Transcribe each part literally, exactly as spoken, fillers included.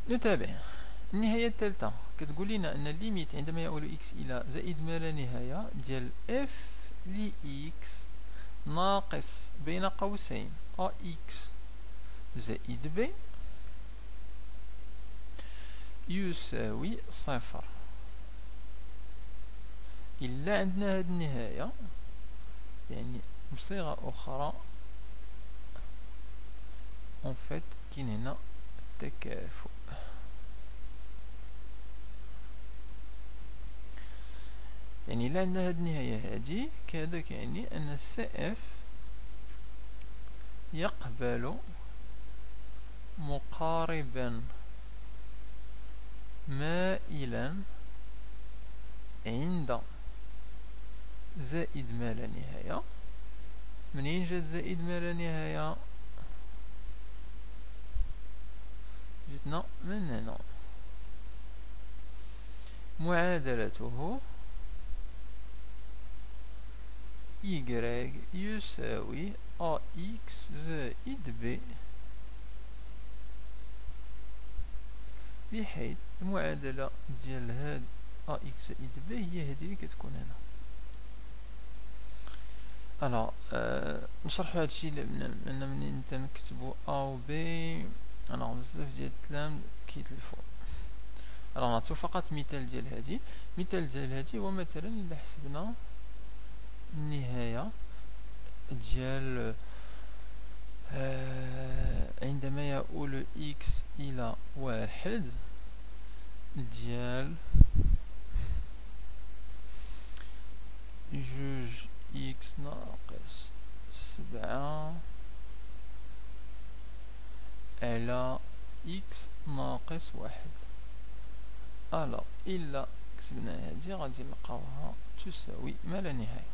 نتابع. النهاية الثالثة كتقول لنا أن الليميت عندما يؤول إكس إلى زائد ما لا نهاية ديال إف ل إكس ناقص بين قوسين أ إكس زائد ب يساوي صفر. إلا عندنا هاد النهاية يعني بصيغة أخرى en fait كاين هنا تكافؤ. يعني إلا عندنا هاد النهاية هادي كهذا كيعني أن سي اف يقبل مقاربا مائلا عند زائد ما لا نهاية. منين جات زائد ما لا نهاية؟ جتنا من هنا. معادلته y يساوي ax زائد b، بحيث المعادلة ديال هاد ax زائد b هي هذه اللي كتكون هنا. الوغ أه نشرحو هادشي لأن منين تنكتبو a و b الوغ بزاف ديال الكلام كيتلفو. الوغ نعطيو فقط مثال ديال هادي. مثال ديال هادي هو مثلا إلا حسبنا النهاية ديال آه عندما يؤول إكس إلى واحد ديال جوج إكس ناقص سبعة على إكس ناقص واحد. ألا إلا كتبنا هادي غادي نلقاوها تساوي ما لا نهاية.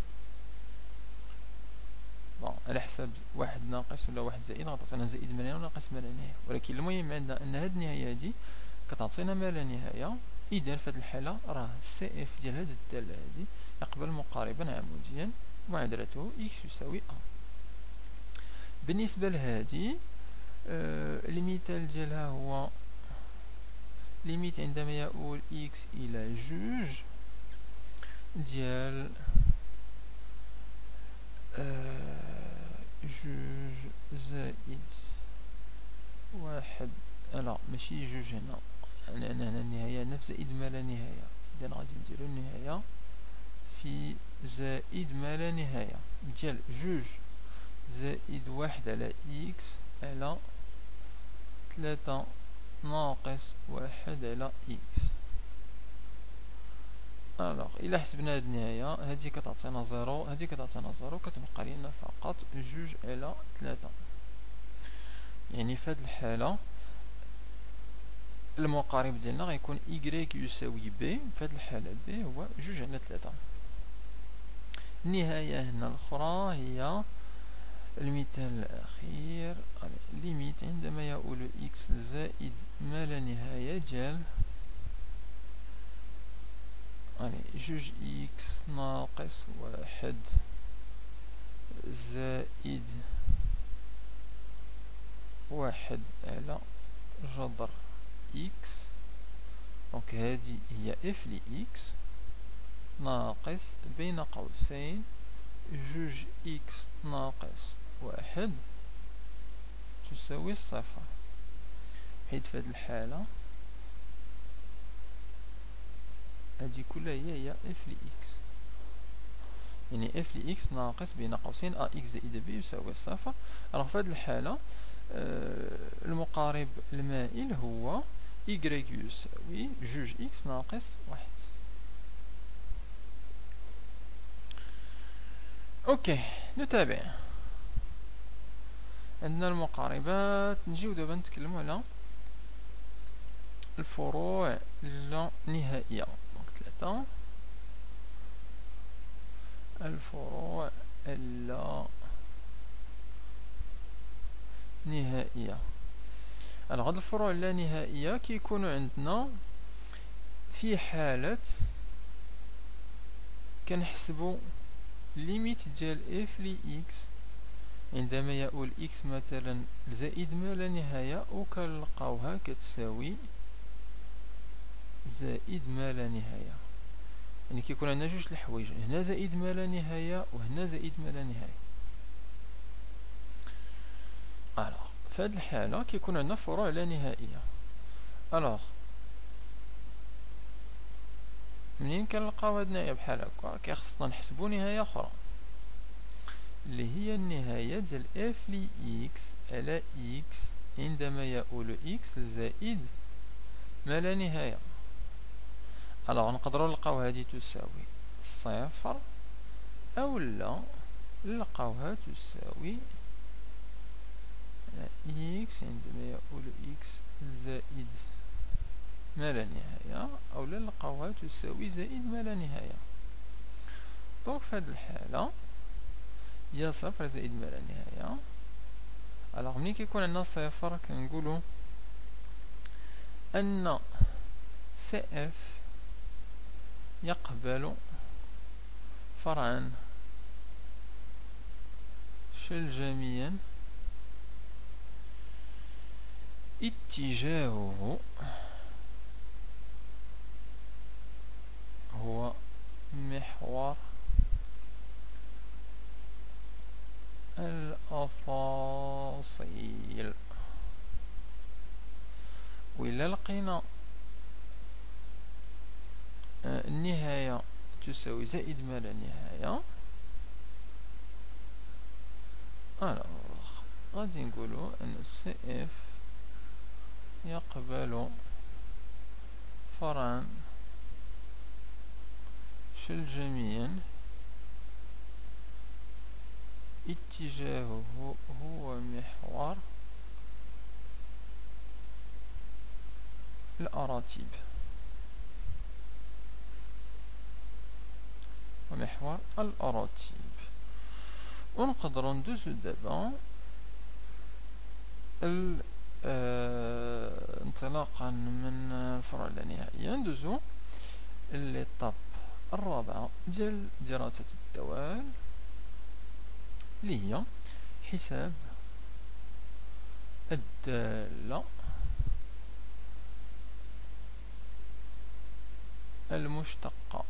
بون على حساب واحد ناقص ولا واحد زائد غتعطينا زائد ما لا نهاية وناقص ما لا نهاية، ولكن المهم عندنا أن هاد النهاية هادي كتعطينا ما لا نهاية. إذا في هاد الحالة راه سي اف ديال هاد الدالة هادي يقبل مقاربا عموديا معادلته إكس يساوي أ. بالنسبة لهادي آه المثال ديالها هو ليميت عندما يؤول إكس إلى جوج ديال آه جوج زائد واحد. لا ماشي جوج هنا، لأن هنا النهاية نفس زائد ما لا نهاية. إذا غادي نديرو النهاية في زائد ما لا نهاية ديال جوج زائد واحد على إكس على ثلاثة ناقص واحد على إكس. الوغ إلا حسبنا هاد النهاية هادي كتعطينا زيرو، هادي كتعطينا زيرو، كتبقى لينا فقط جوج على ثلاثة. يعني في هاد الحالة المقارب ديالنا غيكون y يساوي b. في هاد الحالة b هو جوج على ثلاثة. النهاية هنا الأخرى هي المثال الأخير. ليميت عندما يؤول x زائد ما لا نهاية ديال جوج إكس ناقص واحد زائد واحد على جذر إكس. دونك هذه هي اف ل إكس ناقص بين قوسين جوج إكس ناقص واحد تساوي صفر. حيث في هذه الحالة هذه كلها هي هي اف ل إكس، يعني اف ل إكس ناقص بين قوسين ا إكس زائد بي يساوي صفر. alors في هذه الحالة آه المقارب المائل هو y يساوي جوج إكس ناقص واحد. اوكي نتابع. عندنا المقاربات. نجيو دابا نتكلمو على الفروع اللا نهائية. دونك ثلاثة الفروع اللا نهائية. على هاد الفروع اللا نهائية كيكونوا عندنا في حالة كنحسبو ليميت ديال اف ل إكس عندما يؤول إكس مثلا زائد ما لا نهاية وكنلقاوها كتساوي زائد ما لا نهاية، يعني كيكون عندنا جوج الحوايج، هنا زائد ما لا نهاية وهنا زائد ما لا نهاية. الوغ في هاد الحالة كيكون عندنا فروع لا نهائية. الوغ منين كنلقاو هاد النهاية بحال هكا كيخصنا نحسبو نهاية أخرى اللي هي النهاية ديال اف ل إكس على إكس عندما يؤول إكس زائد ما لا نهاية. الوغ نقدرو نلقاو هادي تساوي صفر أولا نلقاوها تساوي إكس عندما يؤول إكس زائد ما لا نهاية، أولا نلقاوها تساوي زائد ما لا نهاية. دونك في هاد الحالة يا صفر زائد ما لا نهاية. الوغ ملي كيكون عندنا صفر كنقولو أن سي اف يقبل فرعا شلجميا اتجاهه هو محور الأفاصيل. وإلا لقينا النهاية تساوي زائد ما لا نهاية، الوغ غادي نقولو أن سي اف يقبل فرعا شلجميا اتجاهه هو محور الأراتب ومحور الأراتب. ونقدرو ندوزو دابا انطلاقا من الفروع اللانهائية ندوزو للطاب الرابعة ديال دراسة الدوال اللي هي حساب الدالة المشتقة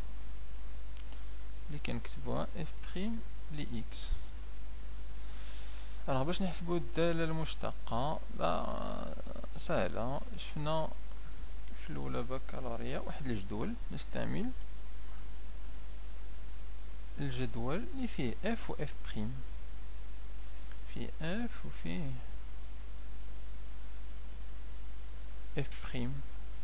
اللي كنكتبوها اف بريم ل اكس. الوغ باش نحسبو الدالة المشتقة سهلة، شفنا في الأولى بكالوريا واحد الجدول نستعمل الجدول اللي فيه اف و اف بريم، فيه اف و فيه اف بريم.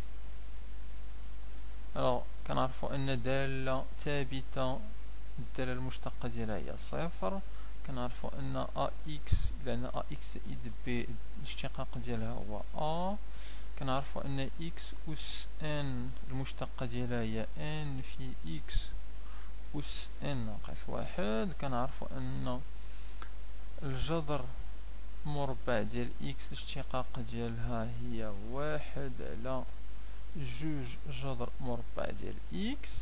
الوغ كنعرفو ان دالة ثابتة الدالة المشتقة ديالها هي صفر، كنعرفو ان ا اكس لان ا اكس زائد بي الاشتقاق ديالها هو ا، كنعرفو ان اكس اس ان المشتقة ديالها هي ان في اكس اس ان ناقص واحد، كنعرفو ان الجذر مربع ديال اكس الاشتقاق ديالها هي واحد على جوج جذر مربع ديال اكس.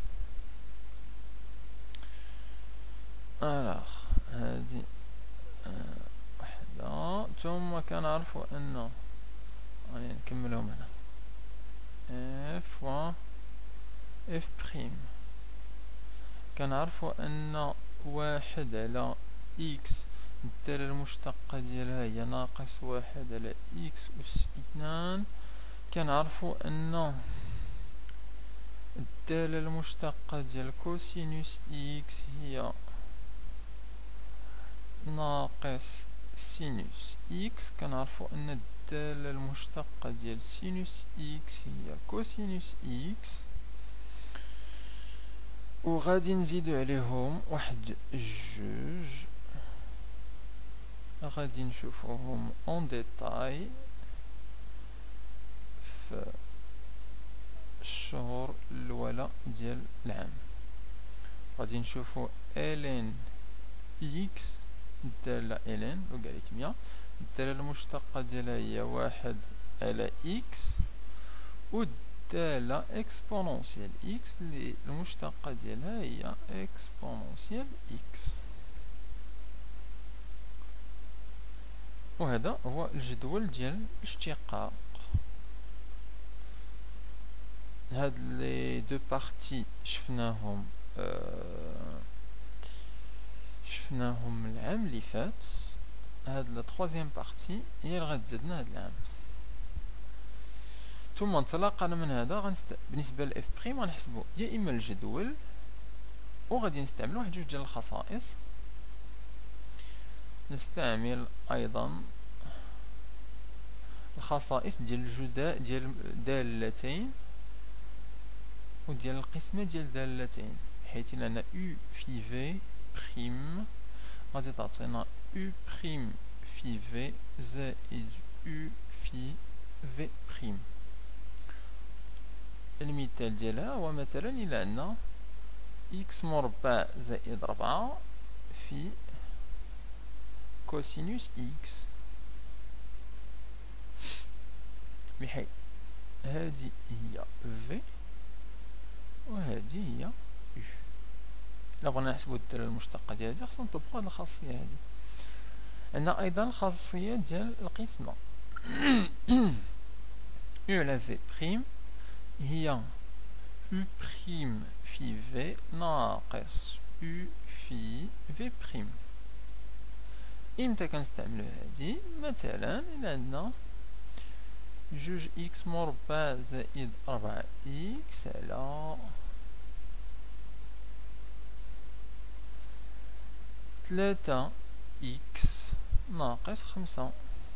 الوغ هادي آه وحدة، ثم كنعرفو ان غادي نكملهم هنا اف و اف بريم، كنعرفو ان واحد على اكس الدالة المشتقة ديالها هي ناقص واحد على اكس أس اثنان، كنعرفو ان الدالة المشتقة ديال كوسينوس اكس هي ناقص سينوس اكس، كنعرفو ان الدالة المشتقة ديال سينوس اكس هي كوسينوس اكس، وغادي نزيدو عليهم واحد جوج غادي نشوفوهم اون ديتاي في الشهور الأولى ديال العام. غادي نشوفو الين اكس الدالة الين لوغاريتمية الدالة المشتقة ديالها هي واحد على اكس، والدالة اكسبونونسيال اكس اللي المشتقة ديالها هي اكسبونونسيال اكس. وهذا هو الجدول ديال الاشتقاق. هاد لي دو بارتي شفناهم آه شفناهم العام اللي فات. هاد لا تخوازيام بارتي هي اللي غتزادنا هاد العام. ثم انطلاقا من هذا غنست... بالنسبه ل اف بريم غنحسبو يا اما الجدول وغادي نستعملو واحد جوج ديال الخصائص. نستعمل ايضا الخصائص ديال الجداء ديال دالتين وديال القسمة ديال دالتين، حيث لنا u في v بريم غادي تعطينا u بريم في v زائد u في v بريم. المثال ديالها هو مثلا إلا عندنا x مربع زائد ربعة في كوسينوس x، بحيث هذه هي v وهذه هي u. إلا بغينا نحسبو الدالة المشتقة ديال هادي خصنا نطبقو هاد الخاصية هادي. عندنا أيضا الخاصية ديال القسمة u على v بريم هي u بريم في v ناقص u في v بريم. إمتى كنستعملو هادي؟ مثلا إلا عندنا جوج إكس مربع زائد ربعة إكس على ثلاثة إكس ناقص خمسة،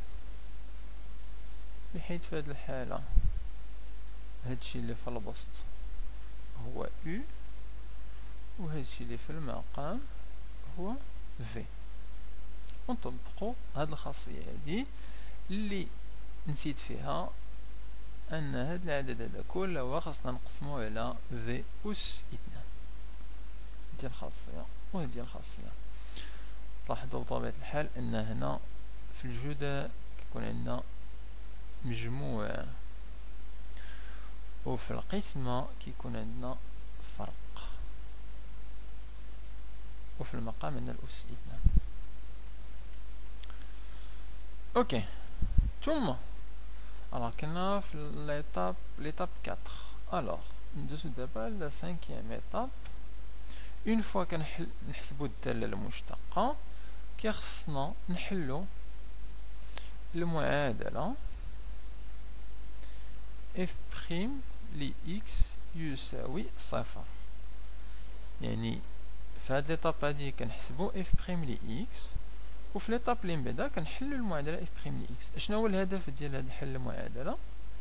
بحيث في هاد الحالة هادشي اللي في البسط هو u وهادشي اللي في المقام هو v. ونطبقو هاد الخاصية هادي اللي نسيت فيها أن هاد العدد هذا كله خاصنا نقسمو على v أس اثنان. ديال الخاصية وهادي الخاصية. تلاحظوا بطبيعة الحال أن هنا في الجداء كيكون عندنا مجموع، وفي القسمة كيكون عندنا فرق، وفي المقام عندنا الأس اثنان. اوكي. ثم alors كنا في l'étape l'étape quatre. alors ندوزو دابا لا cinquième étape. une fois كنحل نحسبو الدالة المشتقة كيخصنا نحلو المعادلة f بريم ل x يساوي صفر. يعني في هاد ليطاب هادي كنحسبو f بريم ل x، وفي ليطاب اللي من بعدا كنحلو المعادلة f بريم ل x. اشنا هو الهدف ديال هاد حل المعادلة؟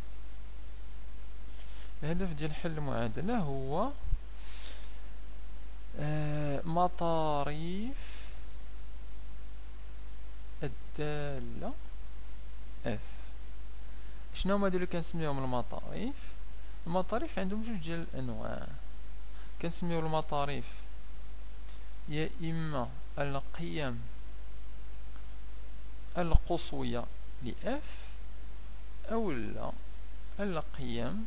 الهدف ديال حل المعادلة هو آه مطاريف الدالة f. شنو هما هادو اللي كنسميوهم المطاريف؟ المطاريف عندهم جوج ديال الانواع. كنسميو المطاريف يا اما القيم القصوية ل f او لا القيم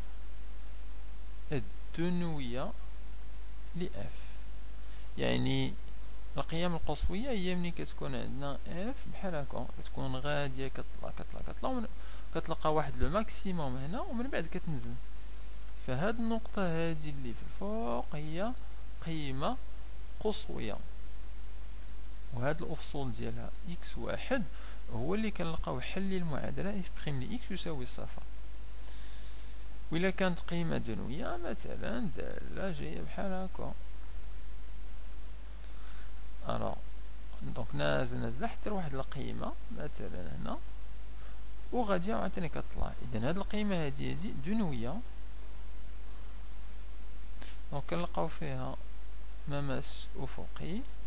الدنوية ل f. يعني القيم القصوية هي ملي كتكون عندنا f بحال هكا كتكون غادية كتطلع كتطلع كتطلع كتلقى واحد لو ماكسيموم هنا ومن بعد كتنزل. فهاد النقطة هادي اللي في الفوق هي قيمة قصوية، وهاد الأفصول ديالها إكس واحد هو اللي كنلقاو حل للمعادلة اف بريم ل إكس يساوي صفر. وإلا كانت قيمة دنوية مثلا دالة جاية بحال هكا، ألوغ دونك نازل نازلة حتى لواحد القيمة مثلا هنا وغادية عاوتاني كتطلع. إذا هاد القيمة هادي هادي دنوية، دونك كنلقاو فيها مماس أفقي